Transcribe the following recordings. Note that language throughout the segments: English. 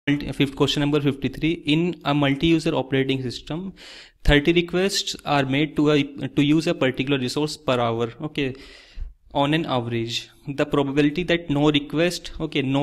Fifth question number 53. In a multi-user operating system, 30 requests are made to use a particular resource per hour. Okay, on an average, the probability that no request,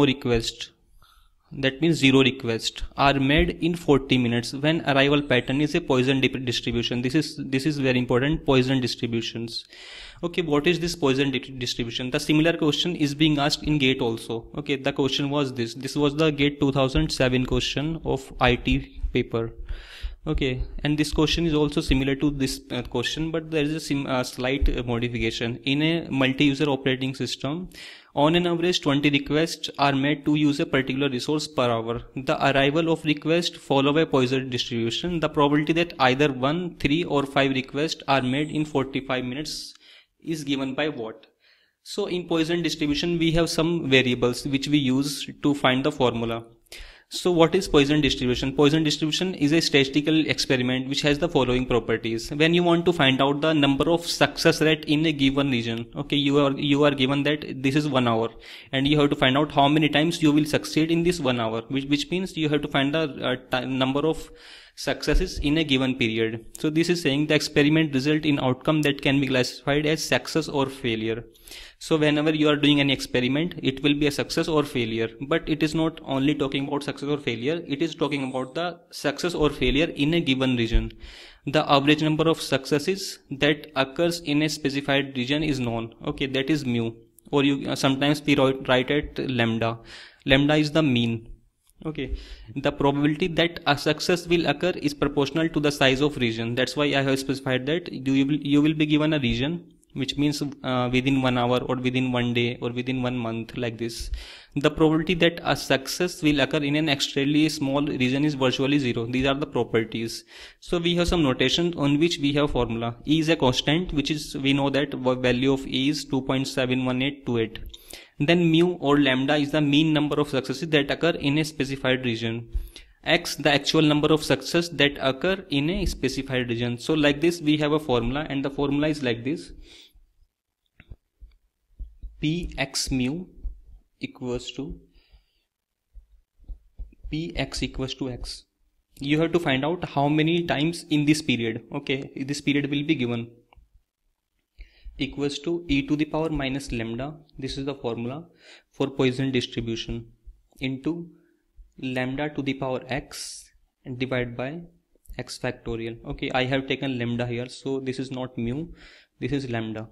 that means zero requests, are made in 40 minutes when arrival pattern is a Poisson distribution. This is very important. Poisson distributions. Okay, what is this Poisson distribution? The similar question is being asked in GATE also. Okay, the question was this. This was the GATE 2007 question of IT paper. Okay, and this question is also similar to this question, but there is a slight modification. In a multi-user operating system, on an average 20 requests are made to use a particular resource per hour. The arrival of request follow a Poisson distribution. The probability that either 1, 3 or 5 requests are made in 45 minutes is given by what? So in Poisson distribution we have some variables which we use to find the formula. So what is Poisson distribution? Poisson distribution is a statistical experiment which has the following properties. When you want to find out the number of success rate in a given region, okay, you are given that this is 1 hour and you have to find out how many times you will succeed in this 1 hour, which means you have to find the number of successes in a given period. So this is saying the experiment result in outcome that can be classified as success or failure. So whenever you are doing an experiment, it will be a success or failure, but it is not only talking about success or failure, it is talking about the success or failure in a given region. The average number of successes that occurs in a specified region is known. Okay, that is mu, or you sometimes we write it lambda. Lambda is the mean. Okay, the probability that a success will occur is proportional to the size of region. That's why I have specified that you will be given a region, which means within 1 hour or within 1 day or within 1 month, like this. The probability that a success will occur in an extremely small region is virtually zero. These are the properties. So we have some notation on which we have formula. E is a constant, which is, we know that value of E is 2.71828. Then mu or lambda is the mean number of successes that occur in a specified region. X, the actual number of success that occur in a specified region. So like this we have a formula, and the formula is like this. Px mu equals to Px equals to X. You have to find out how many times in this period. Okay, this period will be given. Equals to e to the power minus lambda. This is the formula for Poisson distribution, into lambda to the power x and divide by x factorial. Okay, I have taken lambda here, so this is not mu, this is lambda.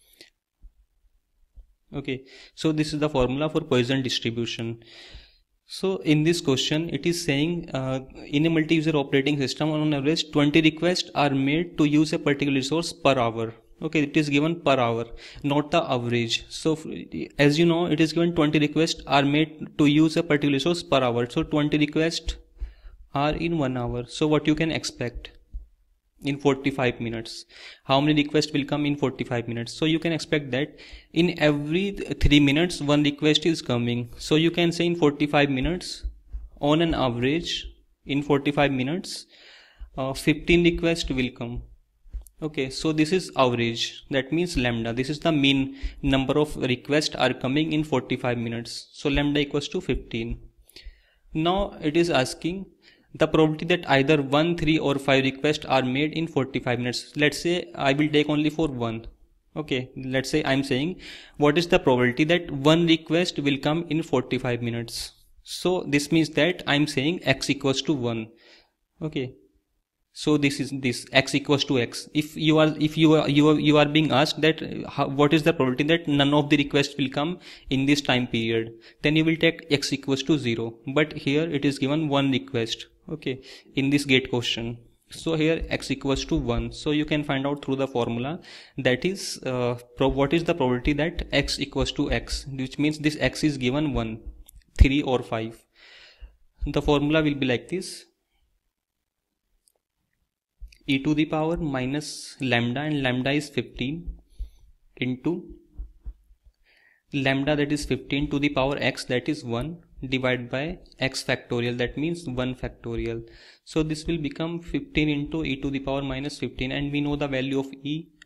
Okay, so this is the formula for Poisson distribution. So in this question it is saying in a multi-user operating system, on average 20 requests are made to use a particular resource per hour. Okay, it is given per hour, not the average. So as you know, it is given 20 requests are made to use a particular resource per hour. So 20 requests are in 1 hour. So what you can expect in 45 minutes? How many requests will come in 45 minutes? So you can expect that in every 3 minutes one request is coming. So you can say in 45 minutes, on an average, in 45 minutes, 15 requests will come. Okay, so this is average, that means lambda. This is the mean number of requests are coming in 45 minutes. So lambda equals to 15. Now it is asking the probability that either 1, 3 or 5 requests are made in 45 minutes. Let's say I will take only for 1. Okay, let's say I'm saying what is the probability that 1 request will come in 45 minutes. So this means that I'm saying x equals to 1. Okay. So this is this x equals to x. If you are being asked that what is the probability that none of the requests will come in this time period, then you will take x equals to 0. But here it is given 1 request. Okay, in this GATE question. So here x equals to 1. So you can find out through the formula, that is what is the probability that x equals to x, which means this x is given 1, 3 or 5. The formula will be like this. E to the power minus lambda, and lambda is 15, into lambda, that is 15 to the power x, that is 1, divided by x factorial, that means 1 factorial. So this will become 15 into e to the power minus 15, and we know the value of e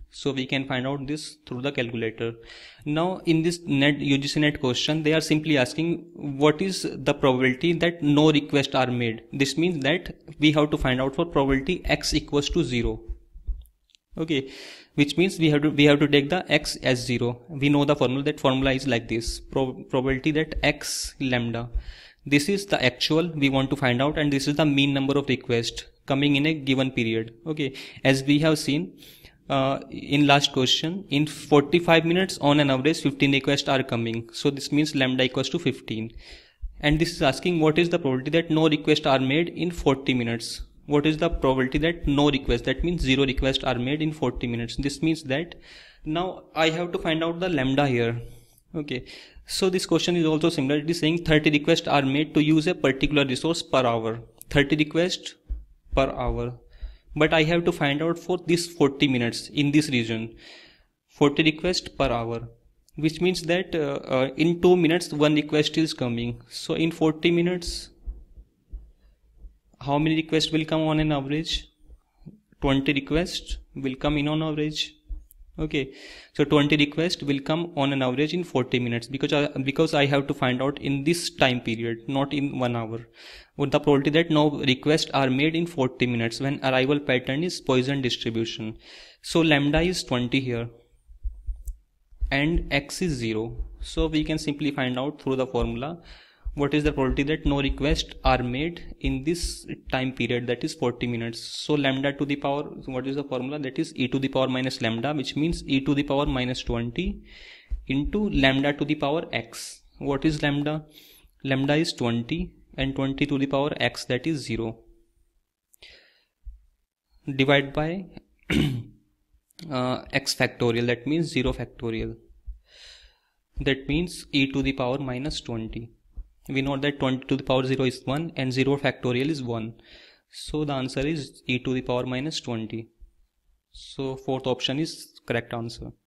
So we can find out this through the calculator. Now in this UGC net question, they are simply asking what is the probability that no requests are made. This means that we have to find out for probability x equals to 0. Okay, which means we have to take the x as 0. We know the formula. That formula is like this: probability that x lambda. This is the actual we want to find out, and this is the mean number of requests coming in a given period. Okay, as we have seen in last question, in 45 minutes on an average 15 requests are coming. So this means lambda equals to 15. And this is asking what is the probability that no requests are made in 40 minutes. What is the probability that no requests, that means 0 requests are made in 40 minutes. This means that now I have to find out the lambda here. Okay, so this question is also similar. It is saying 30 requests are made to use a particular resource per hour. 30 requests per hour. But I have to find out for this 40 minutes in this region. 40 requests per hour. Which means that in 2 minutes 1 request is coming. So in 40 minutes, how many requests will come on an average? 20 requests will come in on average. Okay, so 20 requests will come on an average in 40 minutes because I have to find out in this time period, not in 1 hour. With the probability that no requests are made in 40 minutes when arrival pattern is Poisson distribution. So lambda is 20 here and x is 0. So we can simply find out through the formula what is the probability that no requests are made in this time period, that is 40 minutes. So lambda to the power, what is the formula? That is e to the power minus lambda, which means e to the power minus 20 into lambda to the power x. What is lambda? Lambda is 20 and 20 to the power x, that is 0. Divide by x factorial, that means 0 factorial. That means e to the power minus 20. We know that 20 to the power 0 is 1 and 0 factorial is 1. So the answer is e to the power minus 20. So fourth option is correct answer.